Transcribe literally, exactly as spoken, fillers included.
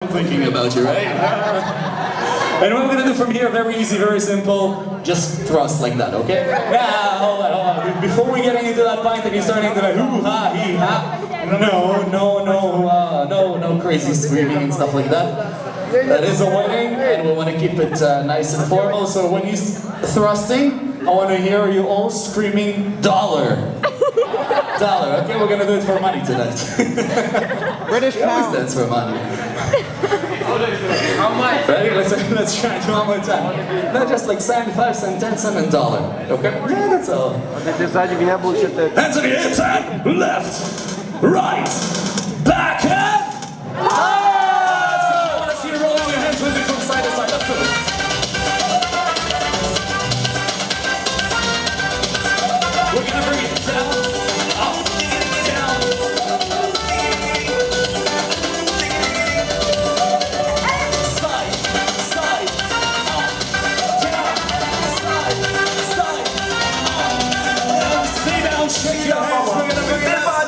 I'm thinking about you, right? And what we're gonna do from here, very easy, very simple, just thrust like that, okay? Now, hold on, hold on. Before we get into that point and you start into the hoo-ha, hee-ha, no, no, no, uh, no, no crazy screaming and stuff like that. That is a wedding, and we want to keep it uh, nice and formal, so when you're thrusting, I want to hear you all screaming dollar. Dollar, okay? We're gonna do it for money tonight. British pound. That's for money. How much? Ready? Let's, let's try it one more time. Not just like seventy-five cents, ten cents, and dollar. Okay? Yeah, that's all. Hands on your hips and left, right, back, and up! So I want to see you rolling your hands with me from side to side. Let's do it. We're gonna bring it down, up, down. Side, side, up, down, side, side, up. Stay down, shake your hands. We're gonna bring it up.